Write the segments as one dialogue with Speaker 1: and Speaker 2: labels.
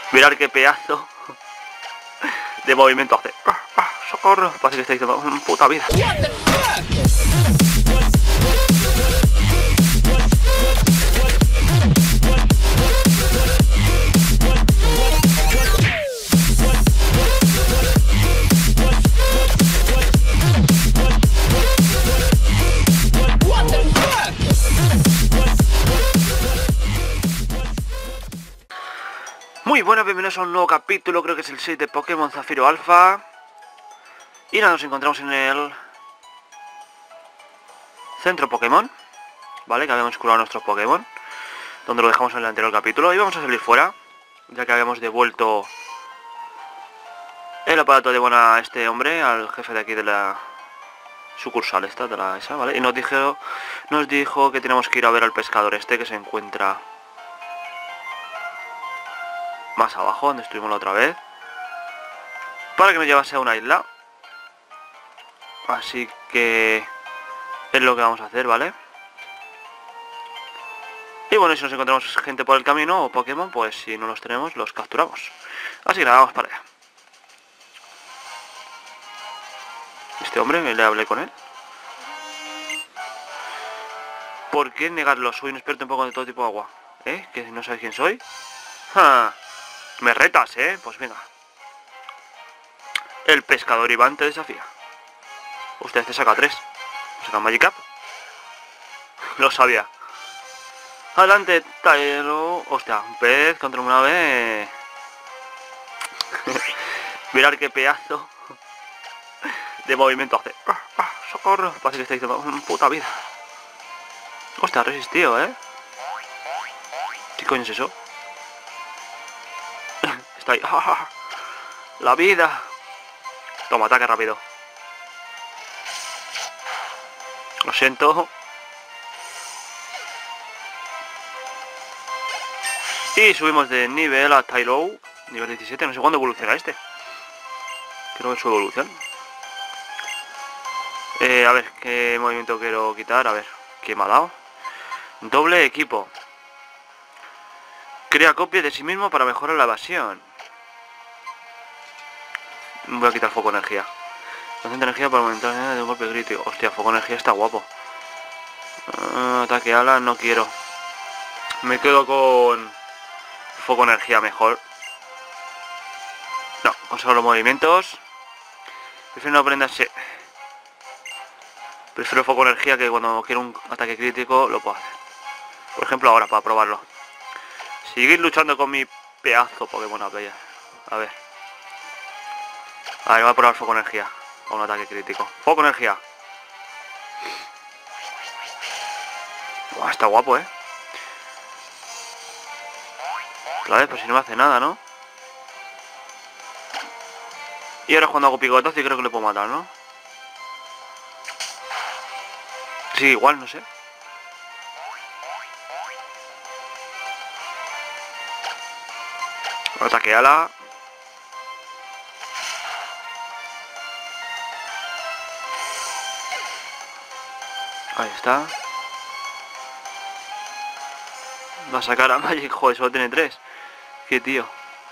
Speaker 1: Mirad qué pedazo de movimiento hace. ¡Socorro! Parece que está diciendo puta vida. Muy buenas, bienvenidos a un nuevo capítulo, creo que es el 6 de Pokémon Zafiro Alpha. Y nada, nos encontramos en el centro Pokémon, ¿vale? Que habíamos curado a nuestros Pokémon, donde lo dejamos en el anterior capítulo. Y vamos a salir fuera, ya que habíamos devuelto el aparato de a este hombre, al jefe de aquí de la sucursal esta, de la esa, ¿vale? Y nos dijo que tenemos que ir a ver al pescador este que se encuentra más abajo, donde estuvimos la otra vez, para que nos llevase a una isla. Así que es lo que vamos a hacer, ¿vale? Y bueno, si nos encontramos gente por el camino o Pokémon, pues si no los tenemos, los capturamos. Así que nada, vamos para allá. Este hombre, le hablé con él. ¿Por qué negarlo? Soy un experto en Pokémon de todo tipo de agua. ¿Eh? ¿Que no sabes quién soy? ¡Ja! Me retas, ¿eh? Pues venga. El pescador Iván te desafía. Usted te saca 3. ¿Saca Magikarp? Lo sabía. Adelante, Taero. Hostia, un pez contra una ave. Mirad qué pedazo de movimiento hace. ¡Socorro! Parece que está diciendo puta vida. Hostia, ha resistido, ¿eh? ¿Qué coño es eso? Está ahí. La vida. Toma, ataque rápido. Lo siento. Y subimos de nivel a Tylow, nivel 17. No sé cuándo evoluciona este. Creo que su evolución. A ver, ¿qué movimiento quiero quitar? A ver, ¿qué me ha dado? Doble equipo. Crea copia de sí mismo para mejorar la evasión. Voy a quitar foco energía. Concentra energía para aumentar de un golpe crítico. Hostia, foco energía está guapo. Ataque ala, no quiero. Me quedo con foco energía mejor. No, con solo los movimientos. Prefiero no aprenderse. Prefiero foco energía, que cuando quiero un ataque crítico lo puedo hacer. Por ejemplo ahora, para probarlo. Seguir luchando con mi pedazo Pokémon a ver. A ver, voy a probar foco energía con un ataque crítico. Foco energía. Buah, está guapo, ¿eh? Otra vez, pues si no me hace nada, ¿no? Y ahora cuando hago picotazo y creo que le puedo matar, ¿no? Sí, igual, no sé. Ataque ala. Ahí está. Va a sacar a Magic. Joder, solo tiene 3. Qué tío.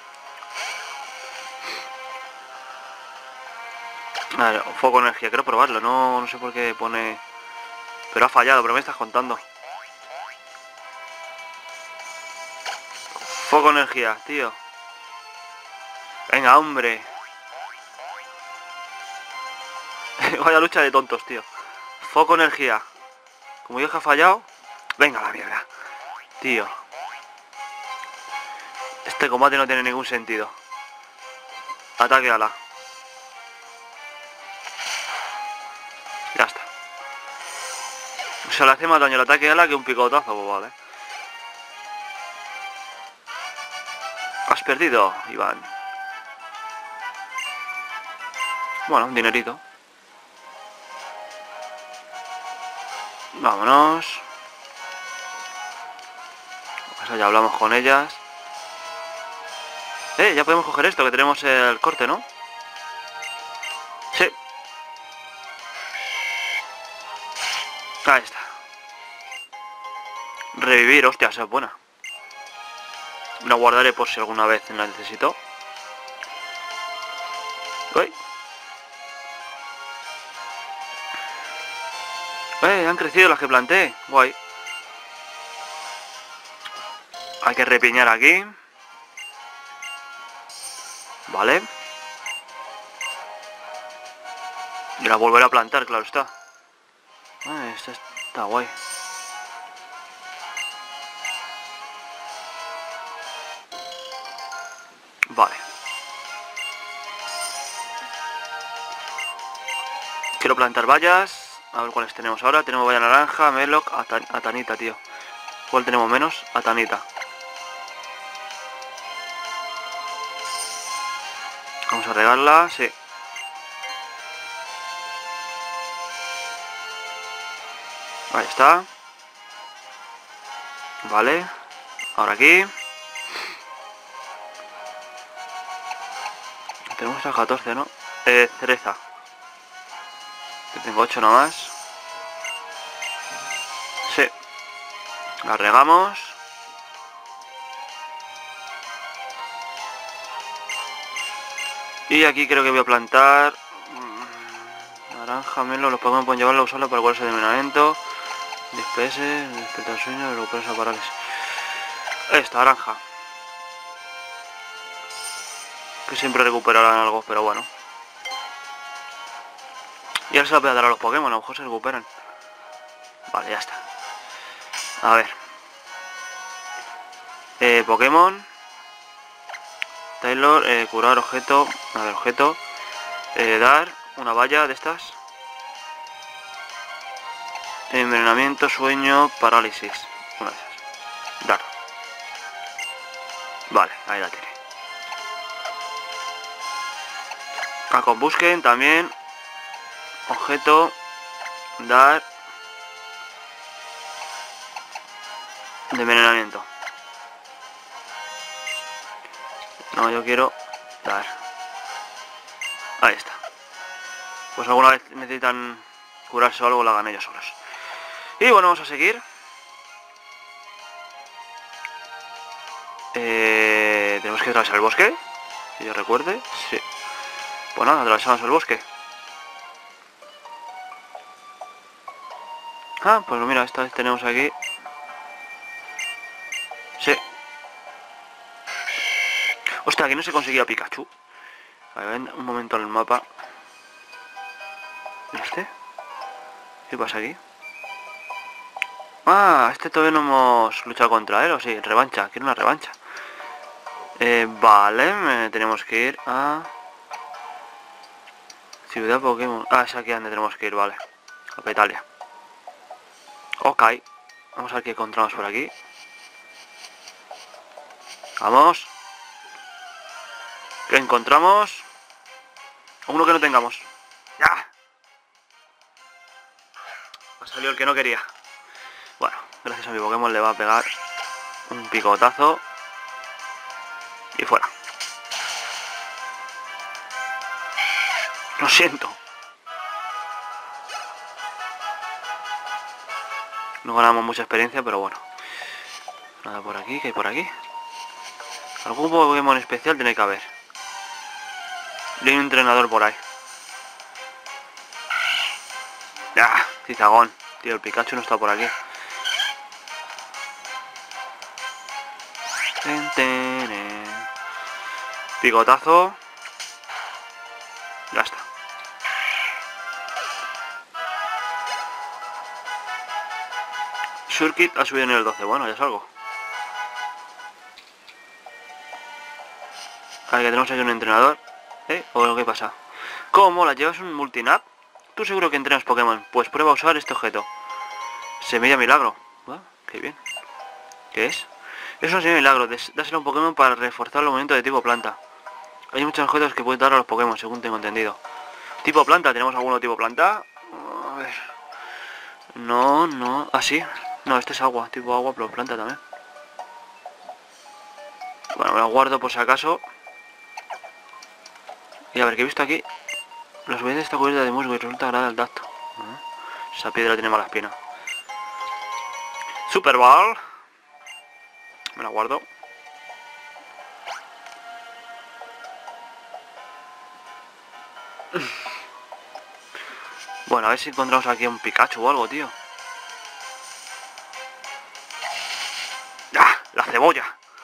Speaker 1: A ver, foco energía, quiero probarlo. No sé por qué pone... Pero ha fallado, pero me estás contando. Foco energía, tío. Venga, hombre. Vaya lucha de tontos, tío. Foco energía. Como yo que ha fallado. Venga, la mierda. Tío. Este combate no tiene ningún sentido. Ataque ala. Ya está. O sea, le hace más daño el ataque ala que un picotazo, pues vale. Has perdido, Iván. Bueno, un dinerito. Vámonos. Pues ya hablamos con ellas. Ya podemos coger esto, que tenemos el corte, ¿no? Sí. Ahí está. Revivir, hostia, esa es buena. Me la guardaré por si alguna vez la necesito. Uy. Han crecido las que planté. Guay. Hay que repiñar aquí. Vale. Y la volveré a plantar, claro está. Esta está guay. Vale. Quiero plantar bayas. A ver cuáles tenemos ahora. Tenemos valla naranja, meloc, atanita, tío. ¿Cuál tenemos menos? Atanita. Vamos a regarla, sí. Ahí está. Vale. Ahora aquí. Tenemos a 14, ¿no? Cereza. Que tengo 8 nomás. Sí. La regamos. Y aquí creo que voy a plantar naranja, melo. Los Pokémon pueden llevarla a usarla para curarse de envenenamiento. 10 PS, despierta el sueño, recupera esa parálisis. Esta naranja. Que siempre recuperarán algo, pero bueno. Y ahora se la voy a dar a los Pokémon, a lo mejor se recuperan. Vale, ya está. A ver. Pokémon. Taylor, curar objeto. A ver, objeto. Dar una valla de estas. Envenenamiento, sueño, parálisis. Una de esas. Dar. Vale, ahí la tiene. Con busquen también. Objeto. Dar. De envenenamiento. No, yo quiero dar. Ahí está. Pues alguna vez necesitan curarse o algo, lo hagan ellos solos. Y bueno, vamos a seguir. Tenemos que atravesar el bosque. Si yo recuerde. Sí. Pues nada, atravesamos el bosque. Ah, pues mira, esta vez tenemos aquí. Sí. Hostia, aquí no se conseguía Pikachu. A ver, un momento en el mapa. ¿Este? ¿Qué pasa aquí? Ah, este todavía no hemos luchado contra él, o sí, revancha, quiero una revancha. Vale, tenemos que ir a... Ciudad Pokémon. Ah, es aquí donde tenemos que ir, vale. A Petalia. Ok. Vamos a ver qué encontramos por aquí. Vamos. ¿Qué encontramos? Uno que no tengamos. ¡Ya! Ha salido el que no quería. Bueno, gracias a mi Pokémon le va a pegar un picotazo. Y fuera. Lo siento. No ganamos mucha experiencia, pero bueno. Nada por aquí, ¿qué hay por aquí? Algún Pokémon especial tiene que haber. Y hay un entrenador por ahí. ¡Ah! Cizagón. Tío, el Pikachu no está por aquí. Picotazo. Ya está. Surkit ha subido en el 12. Bueno, ya salgo. A ver, que tenemos aquí un entrenador. ¿O qué pasa? ¿Cómo? ¿La llevas un multinap? ¿Tú seguro que entrenas Pokémon? Pues prueba a usar este objeto. Semilla milagro. Qué bien. ¿Qué es? Es una semilla milagro. Dásela a un Pokémon para reforzar el movimiento de tipo planta. Hay muchos objetos que puedes dar a los Pokémon, según tengo entendido. Tipo planta, ¿tenemos alguno tipo planta? A ver. No. Ah, sí. No, este es agua. Tipo agua, pero planta también. Bueno, me lo guardo por si acaso. Y a ver, que he visto aquí. La superficie está cubierta de musgo y resulta agradable al tacto. Esa piedra tiene mala espina. Super Ball. Me la guardo. Bueno, a ver si encontramos aquí un Pikachu o algo, tío. ¡Ah! ¡La cebolla!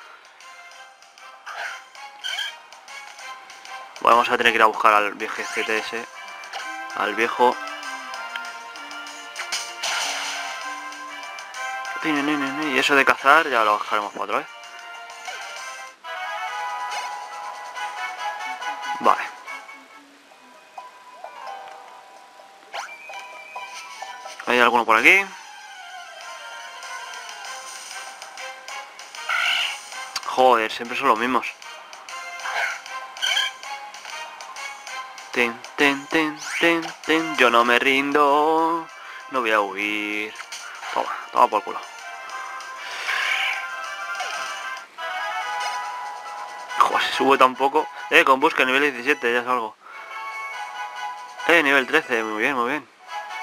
Speaker 1: Bueno, vamos a tener que ir a buscar al viejecete ese. Al viejo. Y eso de cazar ya lo bajaremos para otra vez. Vale. ¿Hay alguno por aquí? Joder, siempre son los mismos. Ten, ten, ten, ten, ten. Yo no me rindo. No voy a huir. Toma, toma por culo. Joder, se sube tan poco. Con busca nivel 17, ya salgo. Nivel 13, muy bien, muy bien.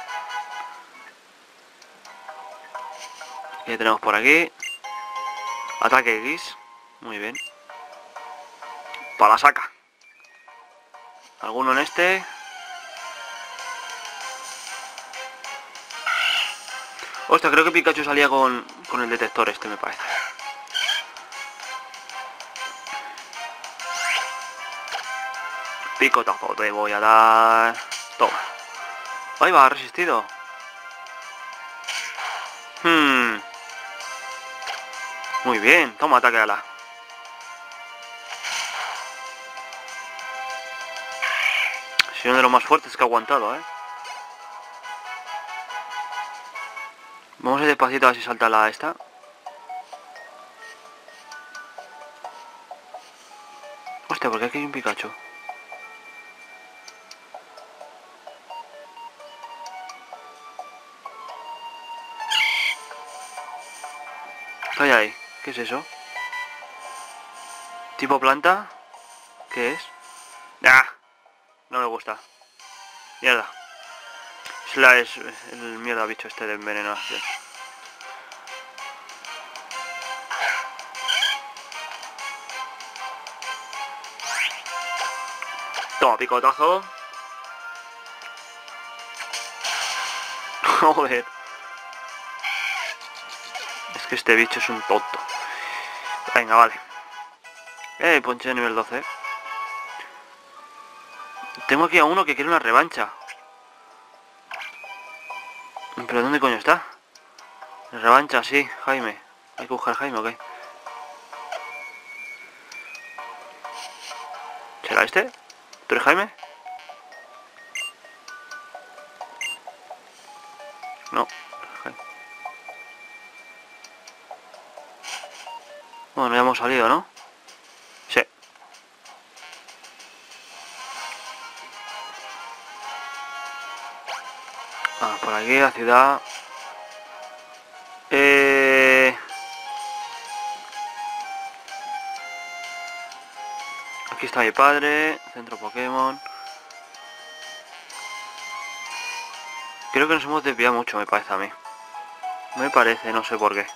Speaker 1: ¿Qué tenemos por aquí? Ataque X. Muy bien. Para la saca. ¿Alguno en este? Hostia, creo que Pikachu salía con el detector este, me parece. Picotazo te voy a dar. Toma. Ahí va, ha resistido. Muy bien, toma, ataque ala. Es uno de los más fuertes que ha aguantado, ¿eh? Vamos a ir despacito a ver si salta la esta. Hostia, ¿por qué aquí hay un Pikachu? ¿Qué hay ahí? ¿Qué es eso? ¿Tipo planta? ¿Qué es? ¡Ah! No me gusta. Mierda. Es el mierda bicho este de envenenación. Toma, picotazo. Joder. Es que este bicho es un tonto. Venga, vale. Ponche de nivel 12. Tengo aquí a uno que quiere una revancha. ¿Pero dónde coño está? Revancha, sí, Jaime. Hay que buscar a Jaime, ¿ok? ¿Será este? ¿Tú eres Jaime? No. Bueno, ya hemos salido, ¿no? Sí. Por aquí la ciudad. Aquí está mi padre. Centro Pokémon. Creo que nos hemos desviado mucho, me parece a mí. Me parece, no sé por qué.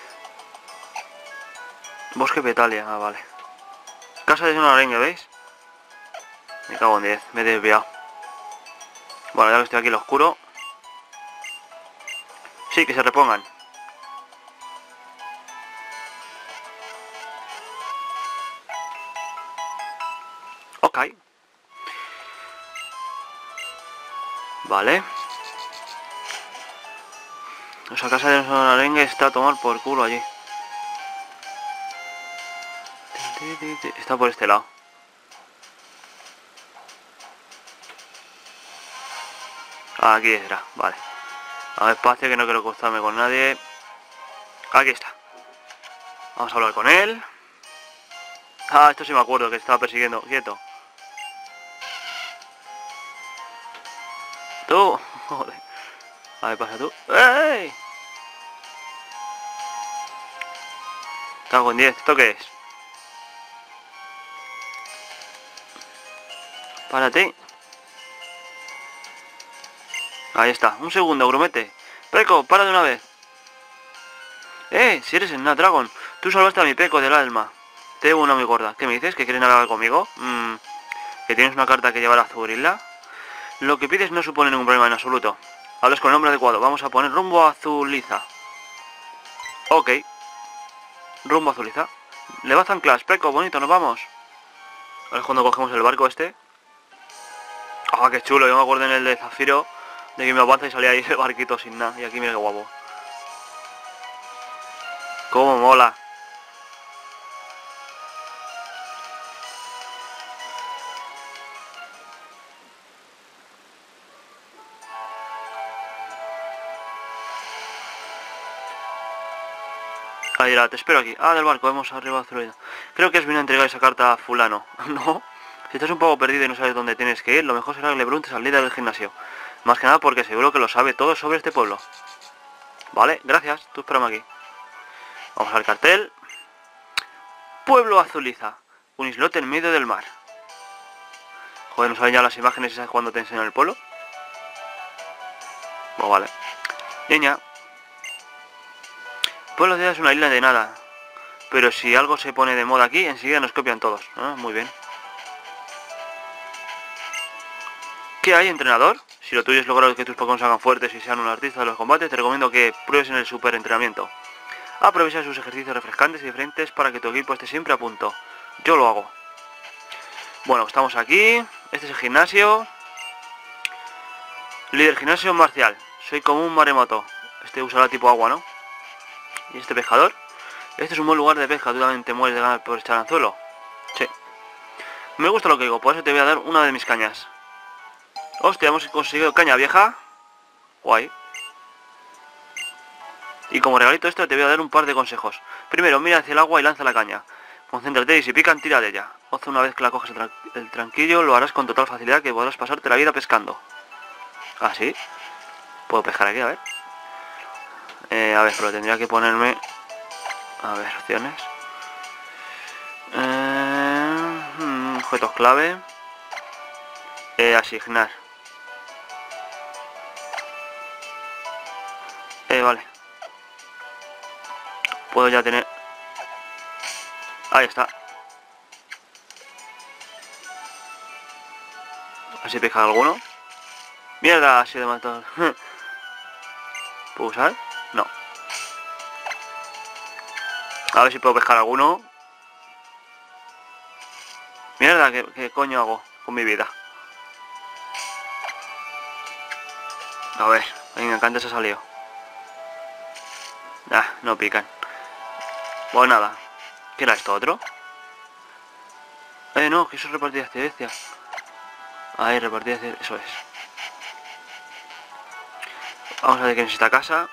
Speaker 1: Bosque Petalia, vale. Casa de una arenga, ¿veis? Me cago en 10, me he desviado. Bueno, ya que estoy aquí en lo oscuro. Sí, que se repongan. Ok. Vale. Esa casa de una arenga está a tomar por culo allí. Está por este lado. Aquí era, vale. A ver, espacio, que no quiero cruzarme con nadie. Aquí está. Vamos a hablar con él. Esto sí me acuerdo, que estaba persiguiendo. Quieto. Tú. Joder. A ver, pasa tú. ¡Ey! Cago en 10. ¿Esto qué es? Párate. Ahí está. Un segundo, grumete. Peco, para de una vez. Si eres el Dragon. Tú salvaste a mi Peco del alma. Te debo una muy gorda. ¿Qué me dices? ¿Que quieres hablar conmigo? ¿Que tienes una carta que llevar a Zurilla? Lo que pides no supone ningún problema en absoluto. Hablas con el hombre adecuado. Vamos a poner rumbo a Azuliza. Ok. Rumbo a Azuliza. Le vas a anclar, Preco, bonito, nos vamos. Ahora es cuando cogemos el barco este. Ah, qué chulo, yo me acuerdo en el de Zafiro de que me avanza y salía ahí ese barquito sin nada. Y aquí mira qué guapo. Cómo mola. Ahí era, te espero aquí. Ah, del barco, vamos arriba a Azuliza. Creo que has venido a entregar esa carta a fulano. No. Si estás un poco perdido y no sabes dónde tienes que ir, lo mejor será que le preguntes al líder del gimnasio. Más que nada porque seguro que lo sabe todo sobre este pueblo. Vale, gracias. Tú espérame aquí. Vamos al cartel. Pueblo Azuliza. Un islote en medio del mar. Joder, ¿no saben ya las imágenes esas cuando te enseñan el pueblo? Pues vale. Niña. Pueblo de es una isla de nada. Pero si algo se pone de moda aquí, enseguida nos copian todos. Ah, muy bien. ¿Qué hay, entrenador? Si lo tuyo es lograr que tus Pokémon se hagan fuertes y sean un artista de los combates, te recomiendo que pruebes en el super entrenamiento. Aprovecha sus ejercicios refrescantes y diferentes para que tu equipo esté siempre a punto. Yo lo hago. Bueno, estamos aquí. Este es el gimnasio. Líder gimnasio marcial. Soy como un maremoto. Este usará tipo agua, ¿no? ¿Y este pescador? Este es un buen lugar de pesca. ¿Tú también te mueres de ganas por echar anzuelo? Sí. Me gusta lo que digo, por eso te voy a dar una de mis cañas. Hostia, hemos conseguido caña vieja. Guay. Y como regalito esto te voy a dar un par de consejos. Primero, mira hacia el agua y lanza la caña. Concéntrate y si pican, tira de ella. Oza, una vez que la coges el tranquillo, lo harás con total facilidad que podrás pasarte la vida pescando. ¿Ah, sí? Puedo pescar aquí, a ver. A ver, pero tendría que ponerme... A ver, opciones. Objetos clave. Asignar. Vale. Puedo ya tener... Ahí está. Así pesca alguno. Mierda, así de matón. ¿Puedo usar? No. A ver si puedo pescar alguno. Mierda, ¿qué coño hago con mi vida? A ver, venga, que antes ha salido. Ah, no pican. Pues nada. ¿Qué era esto otro? No, que eso es repartir excedencia. Ahí, repartir excedencia, eso es. Vamos a ver qué necesita casa.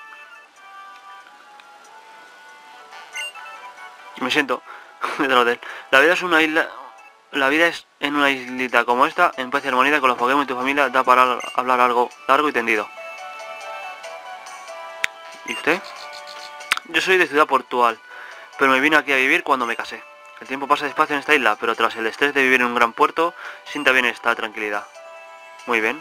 Speaker 1: Me siento detrás de él. La vida es una isla. La vida es en una islita como esta, en paz y armonía con los Pokémon y tu familia, da para hablar algo largo y tendido. ¿Y usted? Yo soy de ciudad portual, pero me vine aquí a vivir cuando me casé. El tiempo pasa despacio en esta isla, pero tras el estrés de vivir en un gran puerto, sienta bien esta tranquilidad. Muy bien.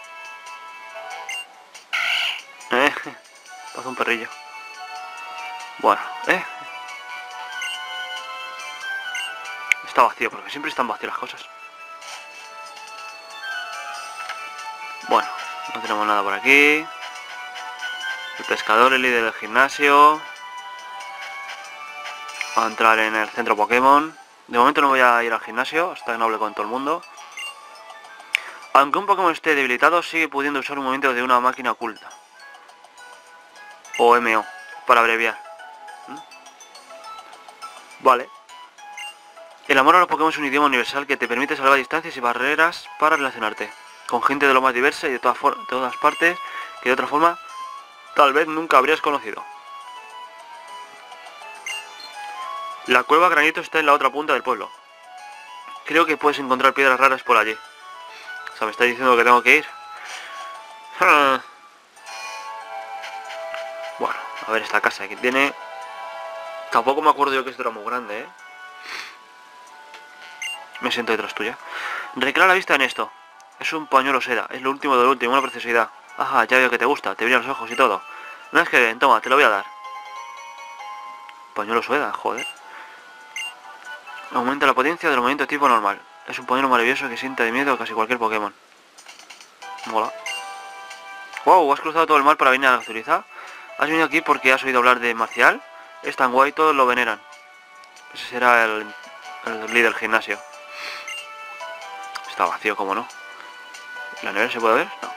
Speaker 1: Pasa un perrillo. Bueno, está vacío, porque siempre están vacías las cosas. Bueno, no tenemos nada por aquí. El pescador, el líder del gimnasio. Va a entrar en el centro Pokémon. De momento no voy a ir al gimnasio hasta que no hable con todo el mundo. Aunque un Pokémon esté debilitado, sigue pudiendo usar un movimiento de una máquina oculta. O MO, para abreviar. Vale. El amor a los Pokémon es un idioma universal que te permite salvar distancias y barreras para relacionarte con gente de lo más diversa y de todas partes que de otra forma tal vez nunca habrías conocido. La cueva Granito está en la otra punta del pueblo. Creo que puedes encontrar piedras raras por allí. O sea, me está diciendo que tengo que ir. Bueno, a ver esta casa que tiene. Tampoco me acuerdo yo que esto era muy grande, ¿eh? Me siento detrás tuya. Reclara la vista en esto. Es un pañuelo seda. Es lo último de lo último, una preciosidad. Ajá, ya veo que te gusta. Te brillan los ojos y todo. No es que bien, toma, te lo voy a dar. Pañuelo seda, joder. Aumenta la potencia del movimiento tipo normal. Es un pañuelo maravilloso que sienta de miedo a casi cualquier Pokémon. Mola. Wow, has cruzado todo el mar para venir a Azuriza. Has venido aquí porque has oído hablar de Marcial. Es tan guay, todos lo veneran. Ese será el líder del gimnasio. Está vacío, ¿cómo no? ¿La nevera se puede ver? No.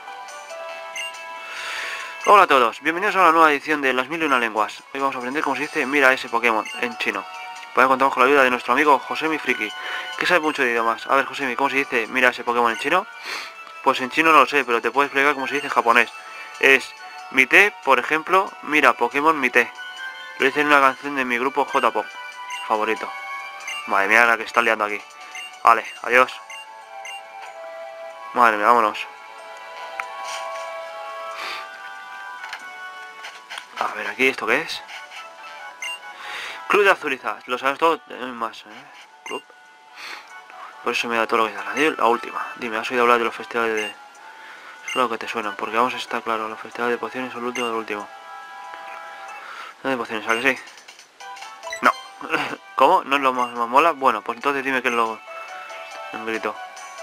Speaker 1: Hola a todos, bienvenidos a una nueva edición de Las Mil y Una Lenguas. Hoy vamos a aprender cómo se dice mira ese Pokémon en chino. Pues contamos con la ayuda de nuestro amigo Josemi Friki, que sabe mucho de idiomas. A ver, Josemi, ¿cómo se dice mira ese Pokémon en chino? Pues en chino no lo sé, pero te puedo explicar cómo se dice en japonés. Es Mite, por ejemplo, mira Pokémon Mite. Lo hice en una canción de mi grupo J-Pop favorito. Madre mía, la que está liando aquí. Vale, adiós. Madre mía, vámonos. A ver, aquí, ¿esto qué es? Club de Azuriza, lo sabes todo, más, Club. Por eso me da todo lo que da. La última. Dime, ¿has oído hablar de los festivales de...? Es claro que te suenan, porque vamos a estar claro, los festivales de pociones son el último del último. ¿De pociones, a que sí? No. ¿Cómo? ¿No es lo más mola? Bueno, pues entonces dime qué es lo... en grito.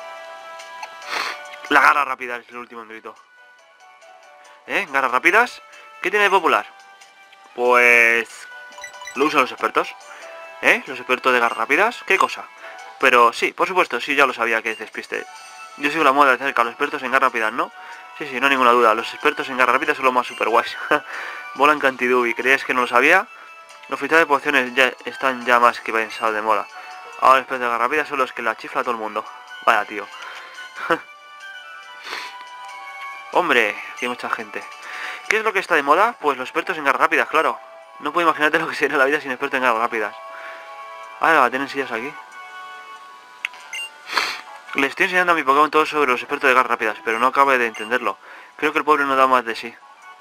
Speaker 1: La garra rápida es el último en grito. ¿Garras rápidas? ¿Qué tiene de popular? Pues... lo usan los expertos. ¿Los expertos de garras rápidas? ¿Qué cosa? Pero sí, por supuesto, sí, ya lo sabía que despiste. Yo sigo la moda de cerca a los expertos en garras rápidas, ¿no? Sí, no hay ninguna duda, los expertos en garras rápidas son los más super guays. Volan cantidubi, ¿creías que no lo sabía? Los oficiales de pociones ya están ya más que pensados de moda. Ahora los expertos de garras rápidas son los que la chifla a todo el mundo. Vaya tío. Hombre, aquí hay mucha gente. ¿Qué es lo que está de moda? Pues los expertos en garras rápidas, claro. No puedo imaginarte lo que sería la vida sin expertos en garras rápidas. Ah, tienen sillas aquí. Le estoy enseñando a mi Pokémon todo sobre los expertos de garras rápidas, pero no acabo de entenderlo. Creo que el pobre no da más de sí.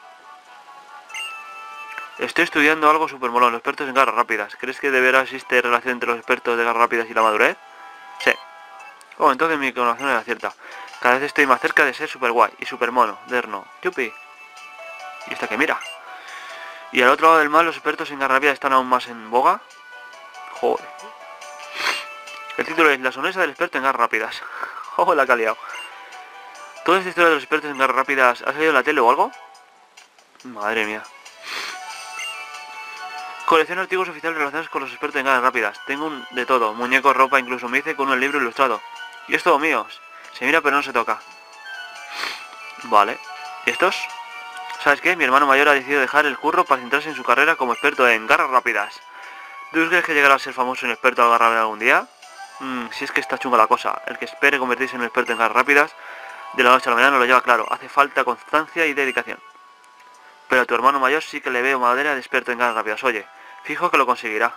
Speaker 1: Estoy estudiando algo súper molón, los expertos en garras rápidas. ¿Crees que de veras existe relación entre los expertos de garras rápidas y la madurez? Sí. Oh, entonces mi conocimiento era cierta. Cada vez estoy más cerca de ser super guay y super mono, derno. Yupi. ¿Y esta que mira? ¿Y al otro lado del mar los expertos en garras rápidas están aún más en boga? Joder. El título es La sonrisa del experto en garras rápidas. Oh, la que ha liado. ¿Toda esta historia de los expertos en garras rápidas ha salido en la tele o algo? Madre mía. Colecciono artículos oficiales relacionados con los expertos en garras rápidas. Tengo de todo, muñecos, ropa, incluso me hice con un libro ilustrado. Y es todo mío. Se mira pero no se toca. Vale. ¿Y estos? ¿Sabes qué? Mi hermano mayor ha decidido dejar el curro para centrarse en su carrera como experto en garras rápidas. ¿Tú crees que llegará a ser famoso en experto en garras rápidas algún día? Si es que está chunga la cosa. El que espere convertirse en un experto en garras rápidas de la noche a la mañana lo lleva claro. Hace falta constancia y dedicación. Pero a tu hermano mayor sí que le veo madera de experto en garras rápidas. Oye, fijo que lo conseguirá.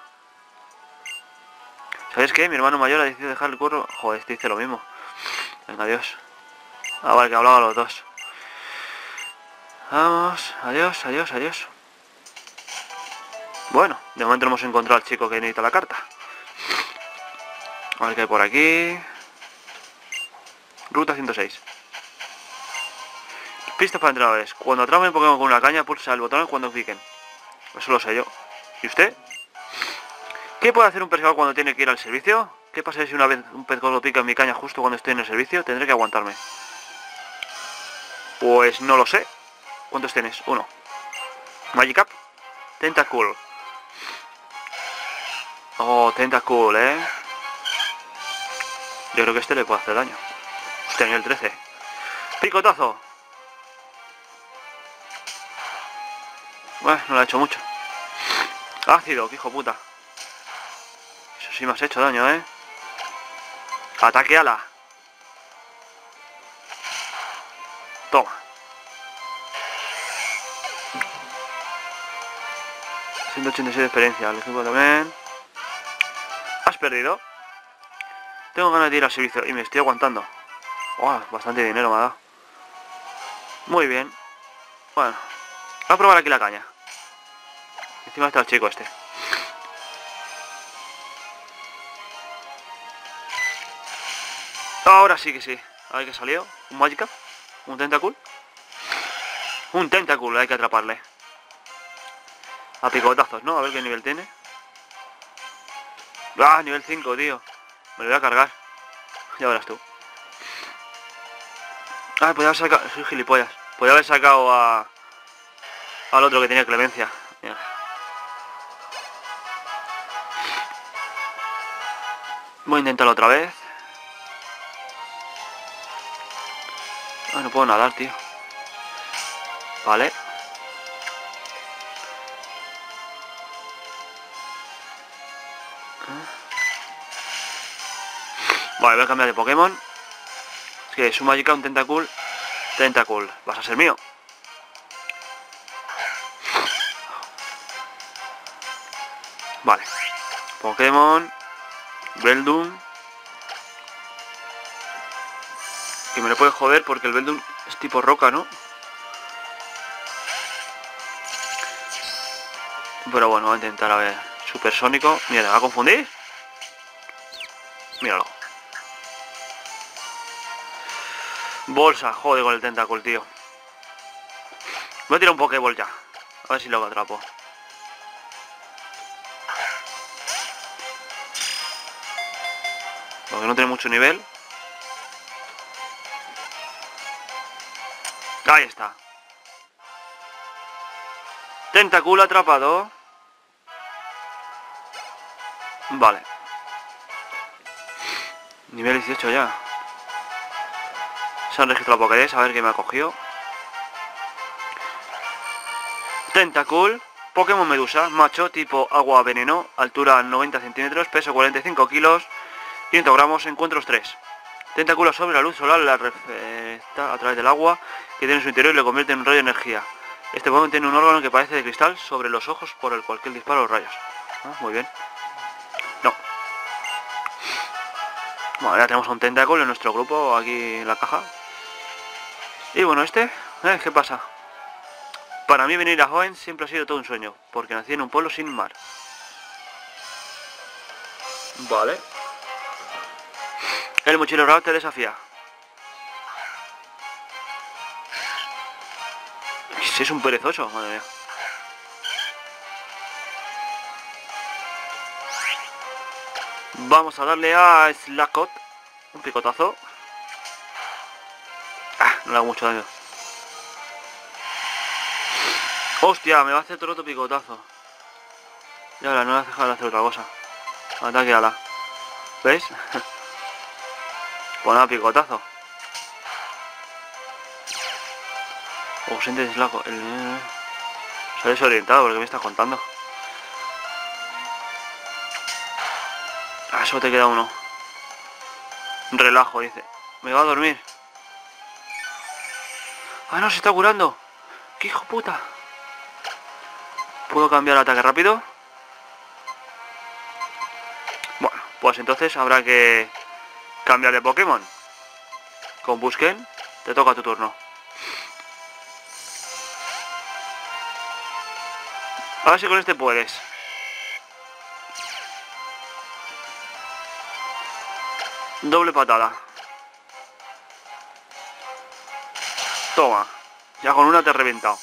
Speaker 1: ¿Sabes qué? Mi hermano mayor ha decidido dejar el curro. Joder, este dice lo mismo. Venga, adiós. Ah, vale, que hablaban los dos. Vamos, adiós, adiós, adiós. Bueno, de momento hemos encontrado al chico que necesita la carta. A ver qué hay por aquí. Ruta 106. Pistas para entrenadores. Cuando atrapen un Pokémon con una caña, pulsa el botón cuando piquen. Eso lo sé yo. ¿Y usted? ¿Qué puede hacer un pescador cuando tiene que ir al servicio? ¿Qué pasa si una vez un pez gordo pica en mi caña justo cuando estoy en el servicio? Tendré que aguantarme. Pues no lo sé. ¿Cuántos tienes? Uno. Magikarp. Tentacool. Oh, Tentacool, Yo creo que este le puede hacer daño. Hostia, nivel 13. Picotazo. Bueno, no le ha hecho mucho. Ácido, que hijo puta. Eso sí me has hecho daño, Ataque ala. Toma. 186 de experiencia. El equipo también. Has perdido. Tengo ganas de ir al servicio y me estoy aguantando. Bastante dinero me ha dado. Muy bien. Bueno. Voy a probar aquí la caña. Encima está el chico este. Ahora sí que sí. A ver qué salió. Un Magikarp. Un Tentacool. Un Tentacool, hay que atraparle. A picotazos, ¿no? A ver qué nivel tiene. ¡Ah! Nivel 5, tío. Me lo voy a cargar. Ya verás tú. Ah, podía haber sacado... Soy gilipollas. Podía haber sacado al otro que tenía clemencia. Mira. Voy a intentarlo otra vez. Ah, no puedo nadar, tío. Vale. Vale, voy a cambiar de Pokémon. Es que es un Magikarp, un Tentacool. Tentacool, vas a ser mío. Vale. Pokémon. Beldum. Que me lo puede joder porque el Beldum es tipo roca, ¿no? Pero bueno, voy a intentar a ver. Supersónico. Mira, ¿te va a confundir? Míralo. Bolsa, joder con el Tentacool, tío. Voy a tirar un Pokéball ya. A ver si lo atrapo. Porque no tiene mucho nivel. Ahí está. Tentacool atrapado. Vale. Nivel 18 ya. Se han registrado Pokédex, a ver qué me ha cogido. Tentacool, Pokémon Medusa, macho, tipo agua veneno, altura 90 centímetros, peso 45 kilos, 500 gramos, encuentros 3. Tentacool absorbe la luz solar, la refleja a través del agua que tiene en su interior y le convierte en un rayo de energía. Este Pokémon tiene un órgano que parece de cristal sobre los ojos por el cualquier disparo los rayos. Ah, muy bien. No. Bueno, ya tenemos un Tentacool en nuestro grupo aquí en la caja. Y bueno, ¿qué pasa? Para mí venir a Hoenn siempre ha sido todo un sueño, porque nací en un pueblo sin mar. Vale. El mochilero raro te desafía. Si es un perezoso, madre mía. Vamos a darle a Slackot un picotazo. Ah, no le hago mucho daño. Hostia, me va a hacer todo otro picotazo. Y ahora no me va a dejar de hacer otra cosa. Ataque a la. ¿Veis? Pues nada, picotazo. Ausente de Slackot. Se ha desorientado porque me está contando. Ah, solo te queda uno. Relajo, dice. Me va a dormir. Ah, no, se está curando. ¡Qué hijo puta! ¿Puedo cambiar ataque rápido? Bueno, pues entonces habrá que cambiar de Pokémon. Con Busquen, te toca tu turno. A ver si con este puedes. Doble patada. Toma. Ya con una te he reventado.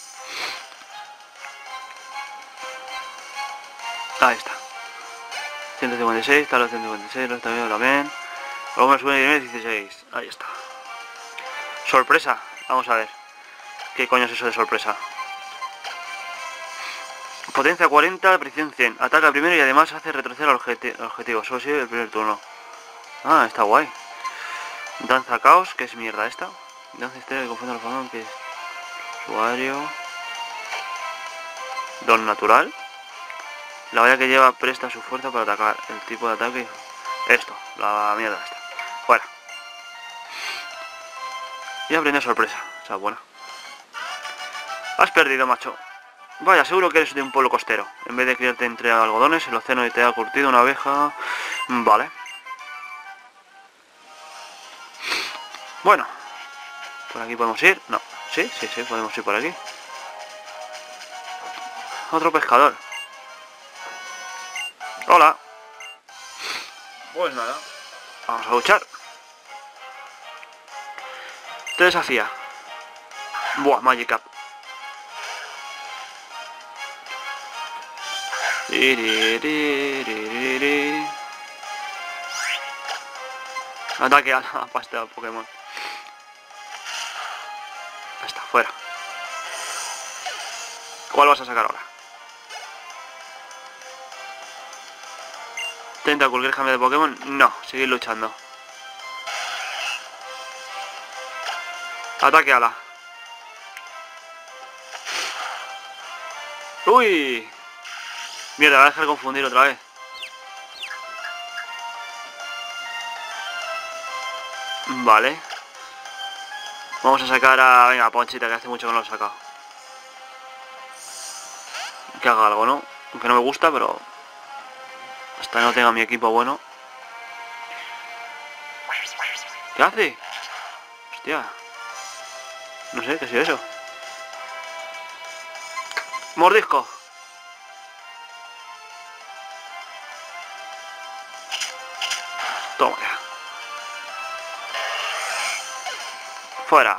Speaker 1: Ahí está. 156, está los 156, los también. Luego me sube nivel 16. Ahí está. Sorpresa. Vamos a ver. ¿Qué coño es eso de sorpresa? Potencia 40, precisión 100. Ataca primero y además hace retroceder al objetivo. Solo sirve el primer turno. Ah, está guay. Danza caos, que es mierda esta. Danza histeria que confunde a los famosos, que es usuario. Don natural. La valla que lleva presta su fuerza para atacar. El tipo de ataque. Esto, la mierda esta. Fuera. Y aprende sorpresa. O sea, buena. Has perdido, macho. Vaya, seguro que eres de un pueblo costero. En vez de criarte entre algodones, el océano te ha curtido una abeja. Vale. Bueno. ¿Por aquí podemos ir? No. Sí, podemos ir por aquí. Otro pescador. Hola. Pues nada. Vamos a luchar. Te desafía. Buah, Magikarp. Ataque a la pasta de Pokémon. Ahí está, fuera. ¿Cuál vas a sacar ahora? Tentacool, ¿quieres cambiar de Pokémon? No, seguir luchando. Ataque ala. ¡Uy! Mierda, voy a dejar confundir otra vez. Vale. Vamos a sacar a... Venga, a Ponchita, que hace mucho que no lo he sacado. Que haga algo, ¿no? Aunque no me gusta, pero... Hasta que no tenga mi equipo bueno. ¿Qué hace? Hostia. No sé, ¿qué ha sido eso? ¡Mordisco! Toma ya. Fuera.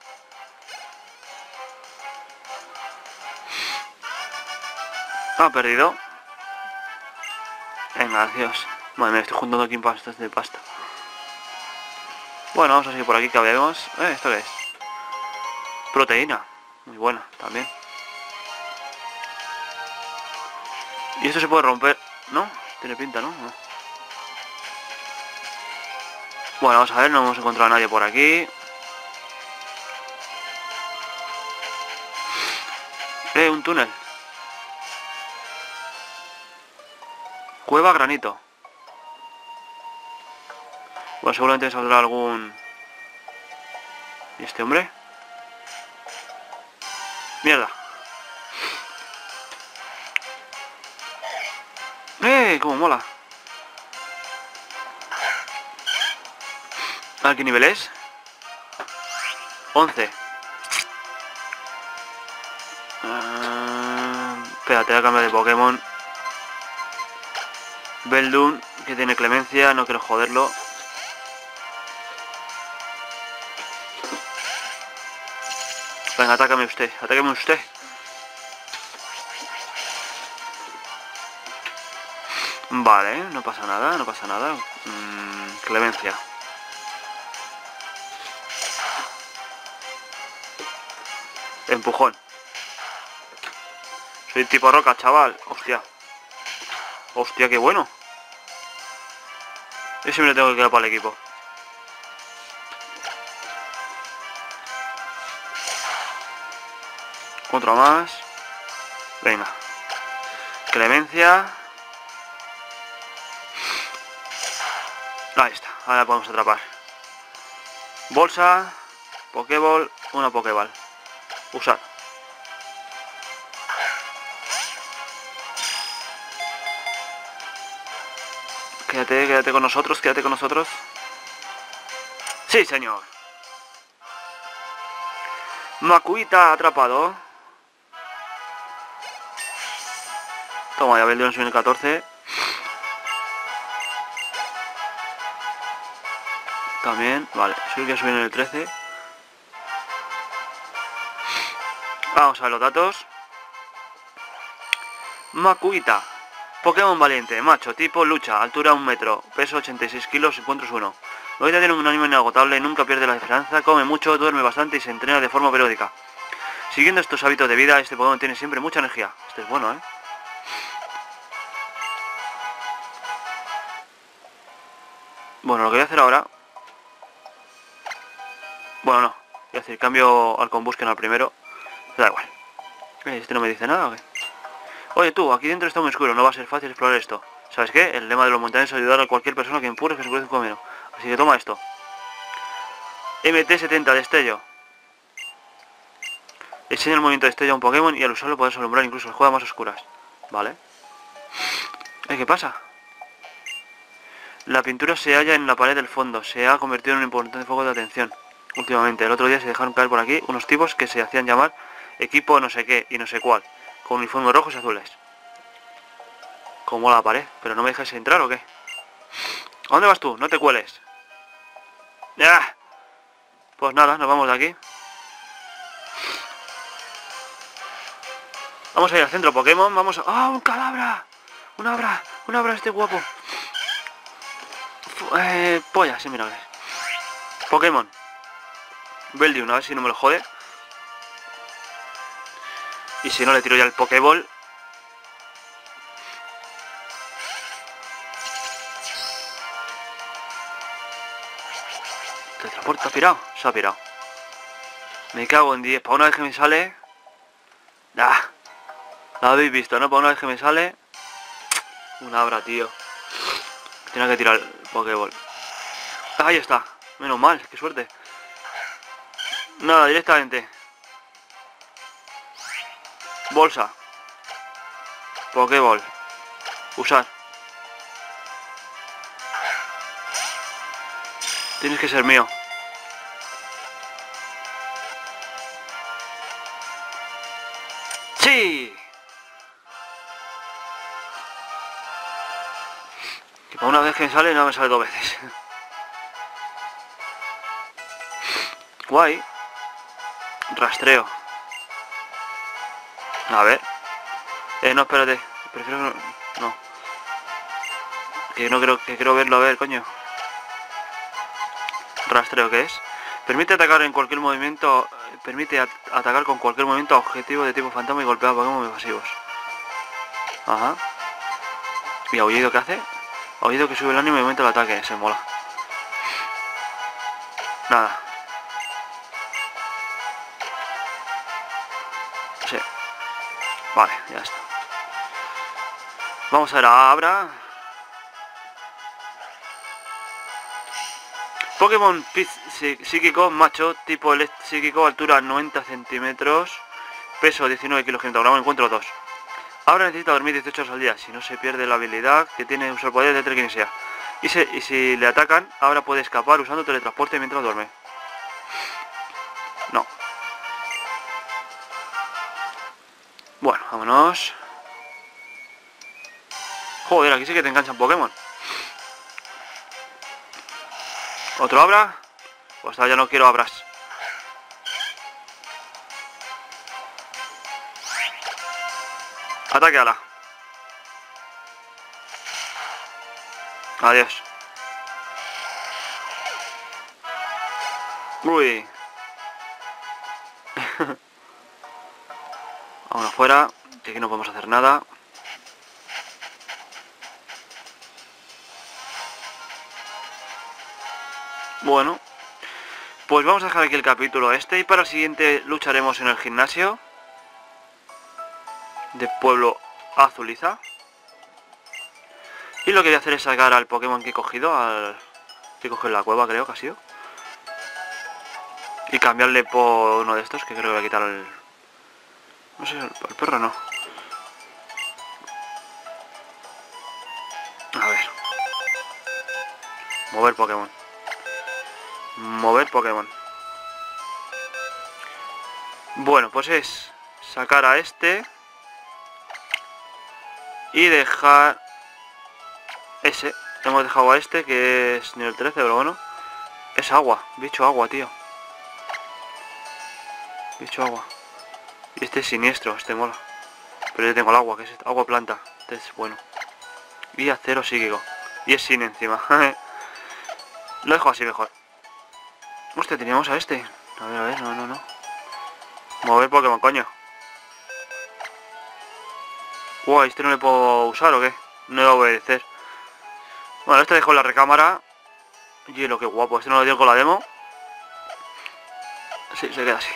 Speaker 1: Ha perdido. Venga, adiós. Madre mía, estoy juntando aquí pastas de pasta. Bueno, vamos a seguir por aquí que habíamos. ¿Esto qué es? Proteína. Muy buena, también. Y esto se puede romper, ¿no? Tiene pinta, ¿no? No. Bueno, vamos a ver, no hemos encontrado a nadie por aquí. Un túnel. Cueva granito. Bueno, seguramente saldrá algún... ¿Y este hombre? ¡Mierda! ¡Cómo mola! ¿A qué nivel es? 11. Espérate, voy a cambiar de Pokémon. Beldum, que tiene clemencia, no quiero joderlo. Venga, atácame usted, atácame usted. Vale, no pasa nada, no pasa nada. Clemencia. Empujón. Soy tipo roca, chaval. Hostia. Hostia, qué bueno. Ese me lo tengo que quedar para el equipo. Otro más. Venga. Clemencia. Ahí está. Ahora podemos atrapar. Bolsa. Pokéball. Una Pokéball. Usar. Quédate con nosotros, quédate con nosotros. Sí, señor. Makuhita atrapado. Toma, ya Beldum en el 14. También, vale, soy el que subir en el 13. Vamos a ver los datos. Makuhita. Pokémon valiente, macho, tipo lucha, altura 1 metro, peso 86 kilos, encuentros 1. Makuhita tiene un ánimo inagotable, nunca pierde la esperanza, come mucho, duerme bastante y se entrena de forma periódica. Siguiendo estos hábitos de vida, este Pokémon tiene siempre mucha energía. Este es bueno, ¿eh? Bueno, lo que voy a hacer ahora... Bueno, no. Voy a hacer cambio al Combusken al primero. Da igual. ¿Este no me dice nada o qué? Oye tú, aquí dentro está muy oscuro, no va a ser fácil explorar esto. ¿Sabes qué? El lema de los montañeses es ayudar a cualquier persona que empuje que se cruce un camino. Así que toma esto. MT-70, destello. Enseña el movimiento de destello a un Pokémon y al usarlo puedes alumbrar incluso el juego a más oscuras. Vale. ¿Qué pasa? La pintura se halla en la pared del fondo. Se ha convertido en un importante foco de atención. Últimamente, el otro día se dejaron caer por aquí unos tipos que se hacían llamar equipo no sé qué y no sé cuál, con uniformes rojos y azules. Como la pared, pero no me dejáis entrar o qué. ¿A dónde vas tú? No te cueles. ¡Ya! Pues nada, nos vamos de aquí. Vamos a ir al centro Pokémon, vamos a... ¡Ah, un Kadabra! Un abra este guapo. Polla, sí, mira. Pokémon. Beldum, a ver si no me lo jode. Y si no, le tiro ya el Pokéball. Teletransporte, ¿ha pirado? Se ha pirado. Me cago en 10. Para una vez que me sale... ¡Ah! La habéis visto, ¿no? Para una vez que me sale... Una abra, tío. Tenía que tirar el Pokéball. Ahí está. Menos mal, qué suerte. Nada, directamente. Bolsa. Pokéball. Usar. Tienes que ser mío. ¡Sí! Que para una vez que me sale, no me sale 2 veces. Guay. Rastreo. A ver. No, espérate. Prefiero que no. Que no creo, que quiero verlo, a ver, coño. Rastreo, ¿qué es? Permite atacar en cualquier movimiento. Permite atacar con cualquier movimiento a objetivo de tipo fantasma y golpear a Pokémon pasivos. Ajá. ¿Y aullido qué hace? Aullido que sube el ánimo y aumenta el ataque. Se mola. Nada. Sí. Vale, ya está. Vamos a ver a Abra. Pokémon psíquico, macho, tipo psíquico, altura 90 centímetros, peso 19 kilos, encuentro 2. Ahora necesita dormir 18 horas al día, si no se pierde la habilidad que tiene usar poder de telequinesia. Y si le atacan, ahora puede escapar usando teletransporte mientras duerme. No. Bueno, vámonos. Joder, aquí sí que te enganchan Pokémon. ¿Otro Abra? Pues ya no quiero Abras. Ataque ala. Adiós. Uy. Aún afuera, que aquí no podemos hacer nada. Bueno, pues vamos a dejar aquí el capítulo y para el siguiente lucharemos en el gimnasio de Pueblo Azuliza. Y lo que voy a hacer es sacar al Pokémon que he cogido, que coge en la cueva, creo que ha sido. Y cambiarle por uno de estos, que creo que voy a quitar el... No sé, el perro no. A ver. Mover Pokémon. Mover Pokémon. Bueno, pues es sacar a este y dejar ese. Hemos dejado a este que es nivel 13, pero bueno. Es agua, bicho agua, tío. Bicho agua. Y este es siniestro, este mola. Pero yo tengo el agua, que es agua planta. Este es bueno. Y acero psíquico. Y es sin encima. Lo dejo así mejor. Hostia, teníamos a este. A ver, no. Mover Pokémon, coño. Guau, ¿este no le puedo usar o qué? No le voy a obedecer. Bueno, este dejo en la recámara. Hielo, qué guapo. Este no lo dio con la demo. Sí, se queda así.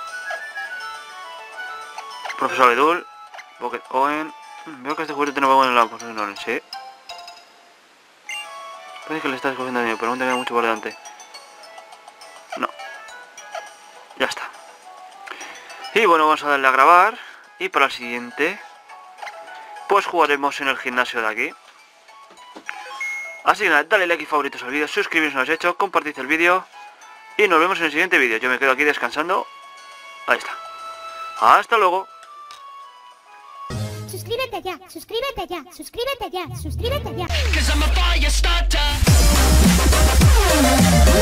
Speaker 1: Profesor Abedul. Pocket Owen. Veo que este juguete tiene Pokémon en la posición. Sí. Parece que le estás cogiendo a mí, pero aún te queda mucho por delante. No. Ya está. Y bueno, vamos a darle a grabar. Y para el siguiente, pues jugaremos en el gimnasio de aquí. Así que nada, dale like y favoritos al vídeo, suscribiros si no lo has hecho, compartid el vídeo. Y nos vemos en el siguiente vídeo. Yo me quedo aquí descansando. Ahí está. Hasta luego.
Speaker 2: Suscríbete ya, suscríbete ya, suscríbete ya, suscríbete ya.